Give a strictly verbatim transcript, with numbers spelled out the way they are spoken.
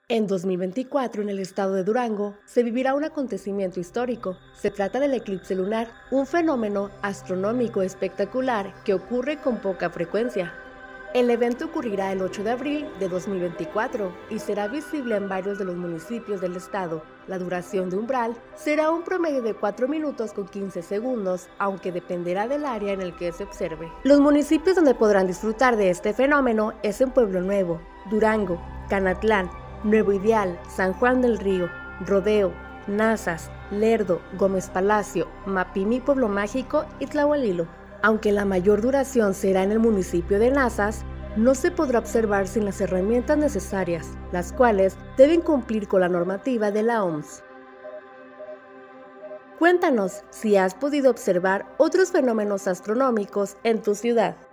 En dos mil veinticuatro, en el estado de Durango, se vivirá un acontecimiento histórico. Se trata del eclipse lunar, un fenómeno astronómico espectacular que ocurre con poca frecuencia. El evento ocurrirá el ocho de abril de dos mil veinticuatro y será visible en varios de los municipios del estado. La duración de umbral será un promedio de cuatro minutos con quince segundos, aunque dependerá del área en el que se observe. Los municipios donde podrán disfrutar de este fenómeno es en Pueblo Nuevo, Durango, Canatlán, Nuevo Ideal, San Juan del Río, Rodeo, Nazas, Lerdo, Gómez Palacio, Mapimi, Pueblo Mágico y Tlahualilo. Aunque la mayor duración será en el municipio de Nazas, no se podrá observar sin las herramientas necesarias, las cuales deben cumplir con la normativa de la O M S. Cuéntanos si has podido observar otros fenómenos astronómicos en tu ciudad.